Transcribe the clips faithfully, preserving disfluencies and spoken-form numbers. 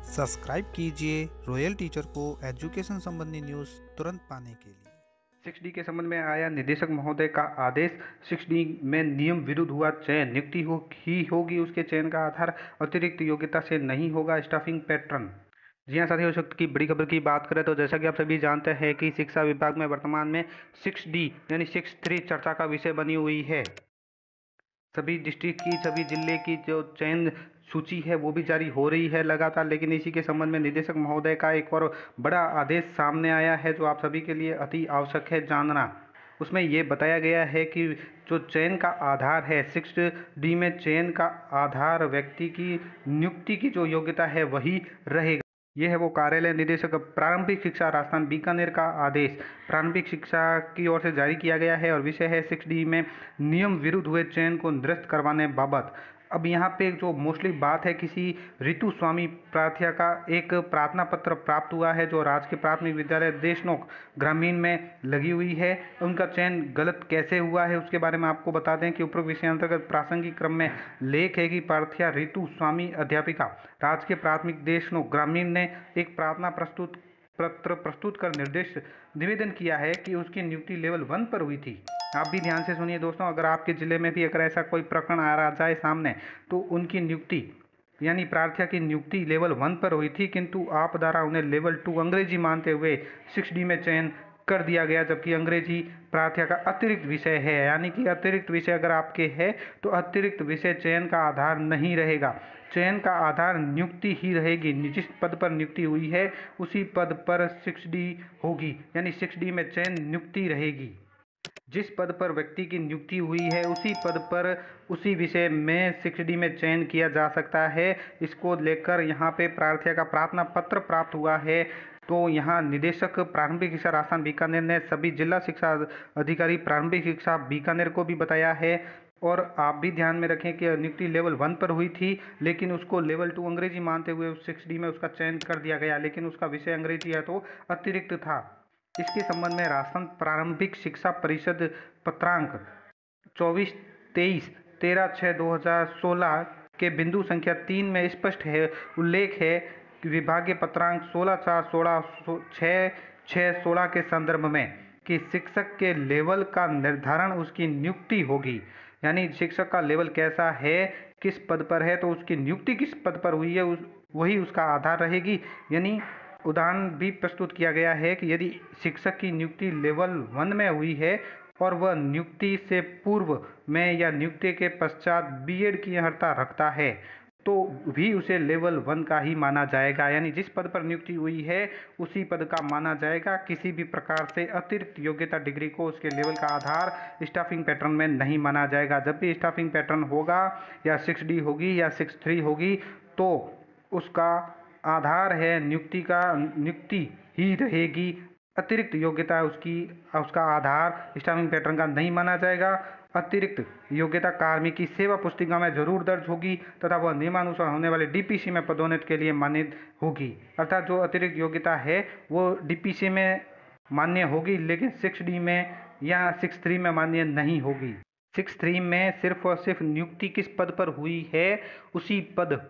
Subscribe कीजिए royal teacher को education संबंधी न्यूज़ तुरंत पाने के लिए। सिक्स डी के संबंध में आया निदेशक महोदय का आदेश। सिक्स डी में नियम विरुद्ध हुआ चयन, नियुक्ति हो ही होगी, उसके चयन का आधार अतिरिक्त योग्यता से नहीं होगा स्टाफिंग पैटर्न। जी हाँ साथियों, इस वक्त की बड़ी खबर की बात करें तो जैसा कि आप सभी जानते हैं कि शिक्षा विभाग में वर्तमान में सिक्स डी यानी सिक्स थ्री चर्चा का विषय बनी हुई है। सभी डिस्ट्रिक्ट की, सभी जिले की जो चयन सूची है वो भी जारी हो रही है लगातार, लेकिन इसी के संबंध में निदेशक महोदय का एक और बड़ा आदेश सामने आया है जो आप सभी के लिए अति आवश्यक है जानना। उसमें ये बताया गया है कि जो चयन का आधार है, सिक्स डी में चयन का आधार व्यक्ति की नियुक्ति की जो योग्यता है वही रहेगा। ये है वो कार्यालय निदेशक प्रारंभिक शिक्षा राजस्थान बीकानेर का आदेश प्रारंभिक शिक्षा की ओर से जारी किया गया है और विषय है सिक्स डी में नियम विरुद्ध हुए चयन को निरस्त करवाने बाबत। अब यहाँ पे जो मोस्टली बात है, किसी रितु स्वामी प्रार्थया का एक प्रार्थना पत्र प्राप्त हुआ है जो राजकीय प्राथमिक विद्यालय देशनोक ग्रामीण में लगी हुई है। उनका चयन गलत कैसे हुआ है उसके बारे में आपको बता दें कि उपरोक्त विषय अंतर्गत प्रासंगिक क्रम में लेख है कि प्रार्थया रितु स्वामी अध्यापिका राजकीय प्राथमिक देशनोक ग्रामीण ने एक प्रार्थना प्रस्तुत पत्र प्रस्तुत कर निर्देश निवेदन किया है कि उसकी नियुक्ति लेवल वन पर हुई थी। आप भी ध्यान से सुनिए दोस्तों, अगर आपके ज़िले में भी अगर ऐसा कोई प्रकरण आ रहा जाए सामने तो उनकी नियुक्ति यानी प्रार्थया की नियुक्ति लेवल वन पर हुई थी, किंतु आप द्वारा उन्हें लेवल टू अंग्रेजी मानते हुए सिक्स डी में चयन कर दिया गया, जबकि अंग्रेजी प्रार्थया का अतिरिक्त विषय है। यानी कि अतिरिक्त विषय अगर आपके है तो अतिरिक्त विषय चयन का आधार नहीं रहेगा, चयन का आधार नियुक्ति ही रहेगी। जिस पद पर नियुक्ति हुई है उसी पद पर सिक्स डी होगी, यानी सिक्स डी में चयन नियुक्ति रहेगी। जिस पद पर व्यक्ति की नियुक्ति हुई है उसी पद पर उसी विषय में सिक्स डी में चयन किया जा सकता है। इसको लेकर यहाँ पे प्रार्थया का प्रार्थना पत्र प्राप्त हुआ है। तो यहाँ निदेशक प्रारंभिक शिक्षा राजस्थान बीकानेर ने सभी जिला शिक्षा अधिकारी प्रारंभिक शिक्षा बीकानेर को भी बताया है। और आप भी ध्यान में रखें कि नियुक्ति लेवल वन पर हुई थी, लेकिन उसको लेवल टू अंग्रेजी मानते हुए सिक्स डी में उसका चयन कर दिया गया, लेकिन उसका विषय अंग्रेजी है तो अतिरिक्त था। इसके संबंध में राजस्थान प्रारंभिक शिक्षा परिषद पत्रांक चौबीस तेईस तेरह छः दो हज़ार सोलह के बिंदु संख्या तीन में स्पष्ट है उल्लेख है कि विभागीय पत्रांक सोलह चार सोलह छः छः सोलह के संदर्भ में कि शिक्षक के लेवल का निर्धारण उसकी नियुक्ति होगी। यानी शिक्षक का लेवल कैसा है, किस पद पर है, तो उसकी नियुक्ति किस पद पर हुई है उस वही उसका आधार रहेगी। यानी उदाहरण भी प्रस्तुत किया गया है कि यदि शिक्षक की नियुक्ति लेवल वन में हुई है और वह नियुक्ति से पूर्व में या नियुक्ति के पश्चात बीएड की अर्हता रखता है तो भी उसे लेवल वन का ही माना जाएगा। यानी जिस पद पर नियुक्ति हुई है उसी पद का माना जाएगा। किसी भी प्रकार से अतिरिक्त योग्यता डिग्री को उसके लेवल का आधार स्टाफिंग पैटर्न में नहीं माना जाएगा। जब भी स्टाफिंग पैटर्न होगा या सिक्स डी होगी या सिक्स थ्री होगी तो उसका आधार है नियुक्ति का, नियुक्ति ही रहेगी। अतिरिक्त योग्यता उसकी उसका आधार स्टाफिंग पैटर्न का नहीं माना जाएगा। अतिरिक्त योग्यता कार्मिक की सेवा पुस्तिका में जरूर दर्ज होगी तथा वह नियमानुसार होने वाले डीपीसी में पदोन्नति के लिए मान्य होगी। अर्थात जो अतिरिक्त योग्यता है वो डीपीसी में मान्य होगी, लेकिन सिक्स डी में या सिक्स थ्री में मान्य नहीं होगी। सिक्स थ्री में सिर्फ और सिर्फ नियुक्ति किस पद पर हुई है उसी पद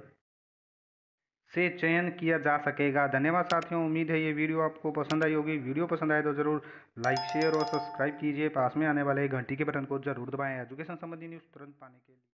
से चयन किया जा सकेगा। धन्यवाद साथियों, उम्मीद है ये वीडियो आपको पसंद आई होगी। वीडियो पसंद आए तो ज़रूर लाइक शेयर और सब्सक्राइब कीजिए। पास में आने वाले घंटी के बटन को जरूर दबाएं एजुकेशन संबंधी न्यूज़ तुरंत पाने के लिए।